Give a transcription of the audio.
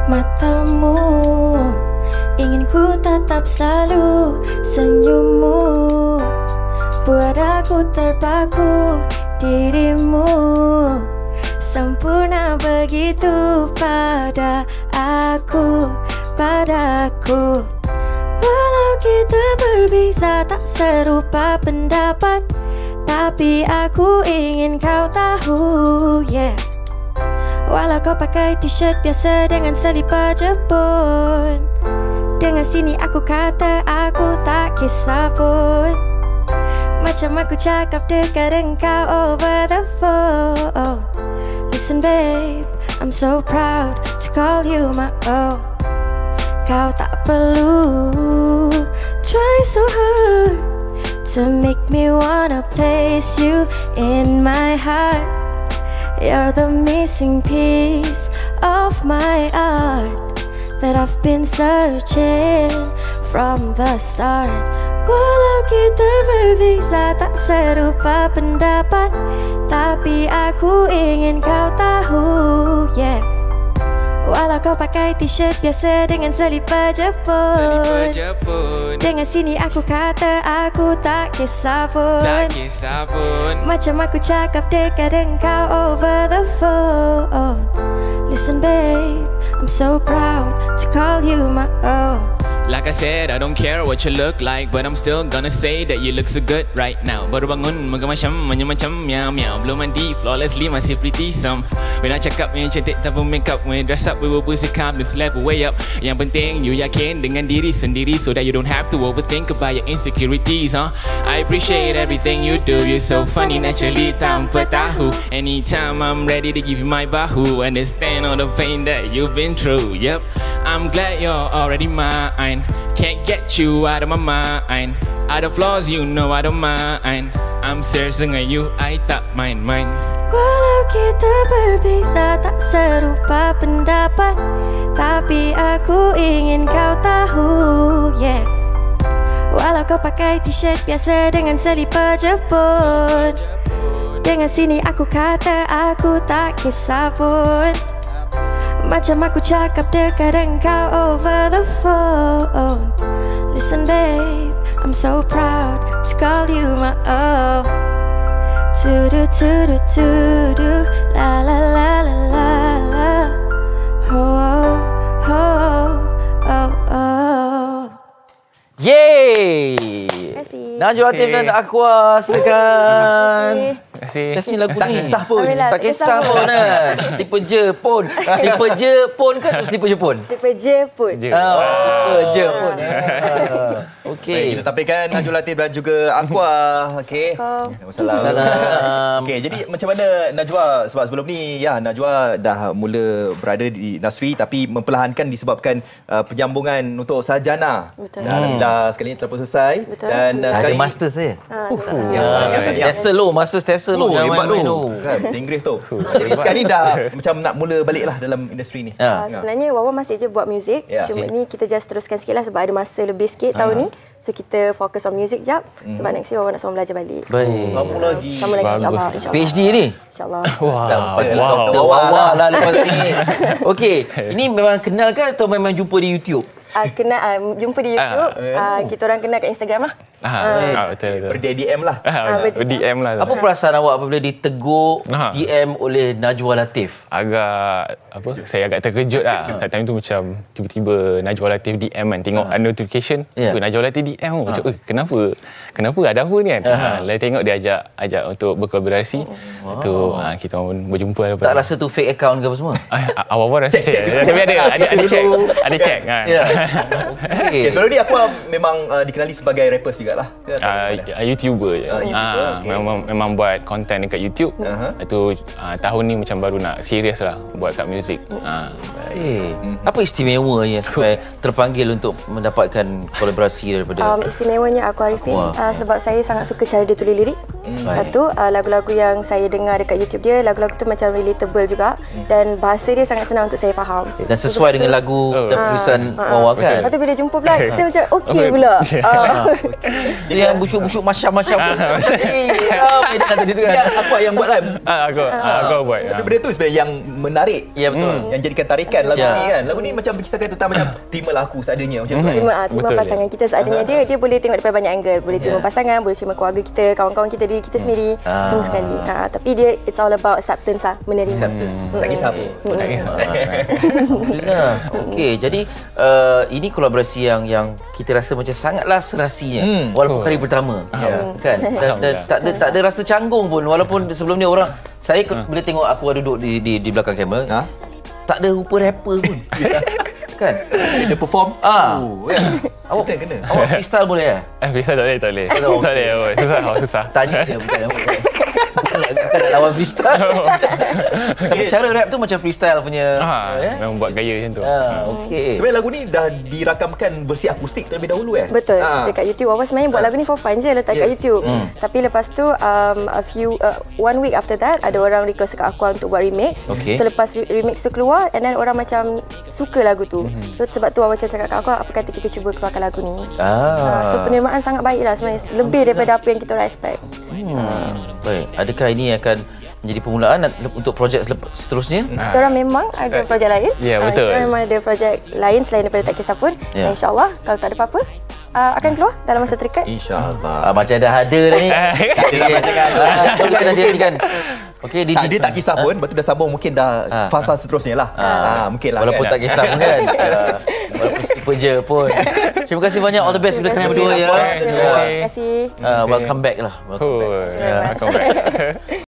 matamu. Ingin ku tatap selalu senyummu, buat aku terpaku dirimu. Sempurna begitu pada aku, padaku. Walau kita berbeza tak serupa pendapat, tapi aku ingin kau tahu, yeah. Walau kau pakai t-shirt biasa dengan selipar Jepun, dengan sini aku kata aku tak kisah pun. Macam aku cakap dekat engkau over the phone. Listen babe, I'm so proud to call you my own. Kau tak perlu try so hard to make me wanna place you in my heart. You're the missing piece of my art that I've been searching from the start. Walau kita berbeza tak serupa pendapat, tapi aku ingin kau tahu, yeah. Walau kau pakai t-shirt biasa dengan selipar Jepun, dengan sini aku kata aku tak kisah pun. Macam aku cakap dekat engkau over the phone. Listen babe, I'm so proud to call you my own. Like I said, I don't care what you look like, but I'm still gonna say that you look so good right now. Baru bangun, muka macam meow meow. Belum mandi, flawlessly masih pretty some. When I check up, yang cantik tanpa makeup. When dress up, we will boost the confidence level way up. Yang penting, you yakin dengan diri sendiri, so that you don't have to overthink about your insecurities, huh? I appreciate everything you do. You're so funny naturally, tanpa tahu. Anytime I'm ready to give you my bahu, understand all the pain that you've been through. Yep, I'm glad you're already mine. Can't get you out of my mind. Other flaws you know I don't mind. I'm serious dengan you, I tak mind. Walau kita berbeza tak serupa pendapat, tapi aku ingin kau tahu, yeah. Walau kau pakai t-shirt biasa dengan selipar Jepun, dengan sini aku kata aku tak kisah pun. Macam aku cakap dekat engkau over the phone. Listen babe, I'm so proud to call you my own. To do, la la la la la la. Oh, oh, oh, oh. Yeay! Terima kasih. Najwa Latif dan Aqua, silakan. Terima kasih. Best ni lagu Tak ni. kisah pun. Alhamdulillah, Tak kisah pun kan. Tipe je pun. Tipe je pun ke atau tipe je pun? Tipe je pun. Je. Tipe je pun. Okey. Baik, kita tampilkan Najwa Latif dan juga Aqua. Okey. Salam. Okey, jadi macam mana Najwa, sebab sebelum ni ya Najwa dah mula berada di industri tapi memperlahankan disebabkan penyambungan untuk sarjana. Betul. Alhamdulillah sekali ini telah pun selesai. Betul. Dan Ada sekali master saya. yang Tesla lo, master Tesla lo. Jangan hebat main-main tu. Kan, bahasa Inggeris tu. Jadi sekarang ni dah macam nak mula balik lah dalam industri ni. Sebenarnya Wawa masih je buat muzik. Ya. Cuma ni kita just teruskan sikit lah sebab ada masa lebih sikit tahun ni. So kita fokus on music jap. Sebab next year Wawa nak sama belajar balik. Baik. Sama lagi. Sama lagi Bagus. insyaAllah. PhD ni? InsyaAllah. Doktor Wawa lah lepas ni. Okey, ini memang kenal ke atau memang jumpa di YouTube? Kenal jumpa di YouTube. Kita orang kenal kat Instagram lah. Betul. Ber-DM lah. DM lah. Apa perasaan awak apabila ditegur Aha. DM oleh Najwa Latif? Saya agak terkejut lah. Saat time tu macam tiba-tiba Najwa Latif DM kan. Tengok notification. Najwa Latif DM. Macam kenapa ada apa ni kan. Lalu tengok dia ajak untuk berkolaborasi. Tu kita orang berjumpa. Tak rasa tu fake account ke apa semua? Awal-awal rasa check. Tapi ada check. Ada check kan. Okay, sebelum ni aku memang dikenali sebagai rapper juga lah. YouTuber je. Memang buat konten dekat YouTube. Itu tahun ni macam baru nak serius lah buat kat muzik. Apa istimewanya sampai terpanggil untuk mendapatkan kolaborasi daripada Istimewanya Aqua Arifin sebab saya sangat suka cara dia tulis lirik. Lepas tu lagu-lagu yang saya dengar dekat YouTube dia, lagu-lagu tu macam relatable juga dan bahasa dia sangat senang untuk saya faham. Dan sesuai dengan lagu dan tulisan Wawa kan. Lepas tu bila jumpa pula kita macam okey pula. Jadi yang busuk-busuk macam-macam pun. Dia tadi tu kan. Apa yang buat kan? Aku buat. Tapi benda tu sebenarnya yang menarik. Ya betul. Yang jadikan tarikan lagu ni kan. Lagu ni macam berkisahkan tentang macam terimalah aku seadanya macam tu kan. Terima pasangan kita seadanya. Dia boleh tengok daripada banyak angle. Boleh terima pasangan, boleh terima keluarga kita, kawan-kawan kita, diri kita sendiri, semua sekali. Tapi dia it's all about acceptance lah, menerima. Tak kisah apa. Tak kisah. Alhamdulillah. Okey, jadi ini kolaborasi yang kita rasa macam sangatlah serasinya walaupun kali pertama. Kan? Dan tak ada rasa canggung pun walaupun sebelum ni orang saya bila tengok aku duduk di belakang kamera, tak ada rupa rapper pun. Kan? Dia perform. Awak kena. Awak freestyle boleh ya? Freestyle tak boleh. Susah. Tanya dia bukan nak lawan freestyle. Tapi cara rap tu macam freestyle punya. Memang buat gaya macam tu. Okey. Sebenarnya lagu ni dah dirakamkan versi akustik terlebih dahulu Betul. Dekat YouTube awak sebenarnya buat lagu ni for fun je letak kat YouTube. Tapi lepas tu one week after that ada orang request kat aku untuk buat remix. So lepas remix tu keluar and then orang macam suka lagu tu. So sebab tu awak macam cakap kat aku apa kata kita cuba keluarkan lagu ni. So penerimaan sangat baik lah sebenarnya. Lebih daripada apa yang kita orang expect. Baik. Adakah ini akan menjadi permulaan untuk projek seterusnya? Kita orang memang ada projek lain. Ya, betul. Kita memang ada projek lain selain daripada Tak Kisah Pun. InsyaAllah kalau tak ada apa-apa akan keluar dalam masa terdekat. InsyaAllah. Macam dah ada dah ni. Kita dah diartikan. Okey, dia tak kisah pun, lepas tu dah sambung mungkin dah fasa seterusnya lah. Mungkin lah. Walaupun tak kisah pun kan. Walaupun super je pun. Terima kasih banyak, all the best kepada kalian berdua ya. Terima kasih. Welcome back lah. Welcome back.